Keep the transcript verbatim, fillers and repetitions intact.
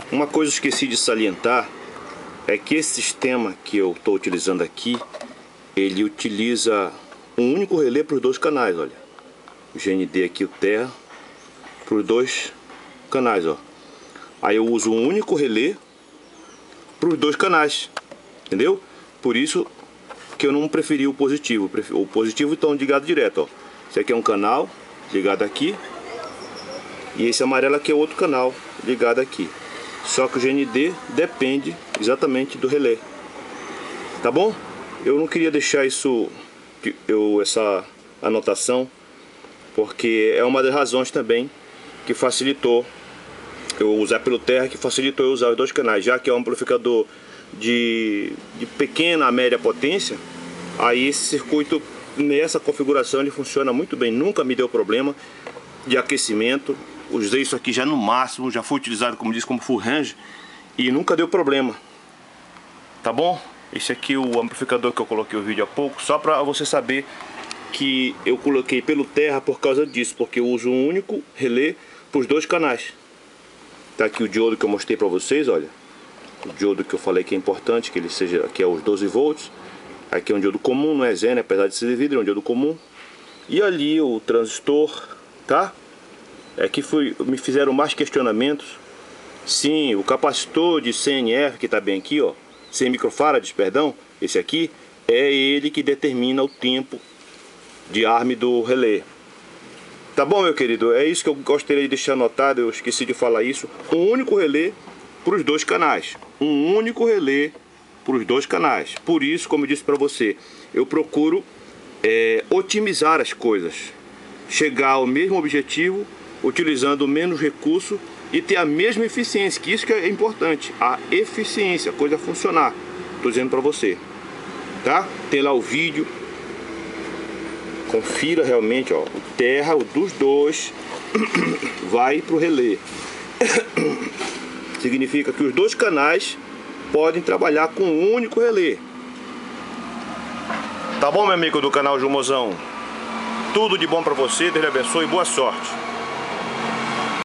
Uma coisa que eu esqueci de salientar é que esse sistema que eu estou utilizando aqui, ele utiliza um único relé para os dois canais, olha. O G N D aqui, o terra, para os dois canais, ó. Aí eu uso um único relé para os dois canais, entendeu? Por isso que eu não preferi o positivo. O positivo então ligado direto, ó. Esse aqui é um canal ligado aqui, e esse amarelo aqui é outro canal ligado aqui. Só que o G N D depende exatamente do relé, tá bom? Eu não queria deixar isso, eu, essa anotação, porque é uma das razões também que facilitou eu usar pelo terra, que facilitou eu usar os dois canais, já que é um amplificador de, de pequena a média potência. Aí esse circuito nessa configuração ele funciona muito bem, nunca me deu problema de aquecimento. Usei isso aqui já no máximo, já foi utilizado, como disse, como full range e nunca deu problema, tá bom? Esse aqui é o amplificador que eu coloquei o vídeo há pouco, só para você saber que eu coloquei pelo terra por causa disso, porque eu uso um único relé para os dois canais. Tá aqui o diodo que eu mostrei para vocês, olha, o diodo que eu falei que é importante, que ele seja, aqui é os doze volts, aqui é um diodo comum, não é Zener, apesar de ser de vidro, é um diodo comum, e ali o transistor, tá? É que foi, me fizeram mais questionamentos. Sim, o capacitor de C N F que está bem aqui, ó, cem microfarads, perdão, esse aqui é ele que determina o tempo de arme do relé. Tá bom, meu querido? É isso que eu gostaria de deixar anotado, eu esqueci de falar isso. Um único relé para os dois canais. Um único relé para os dois canais. Por isso, como eu disse para você, eu procuro é, otimizar as coisas, chegar ao mesmo objetivo utilizando menos recurso e ter a mesma eficiência, que isso que é importante, a eficiência, a coisa funcionar. Estou dizendo para você, tá? Tem lá o vídeo, confira realmente, ó, o terra, o dos dois vai para o relé. Significa que os dois canais podem trabalhar com um único relé. Tá bom, meu amigo do canal Jumozão? Tudo de bom para você, Deus lhe abençoe e boa sorte.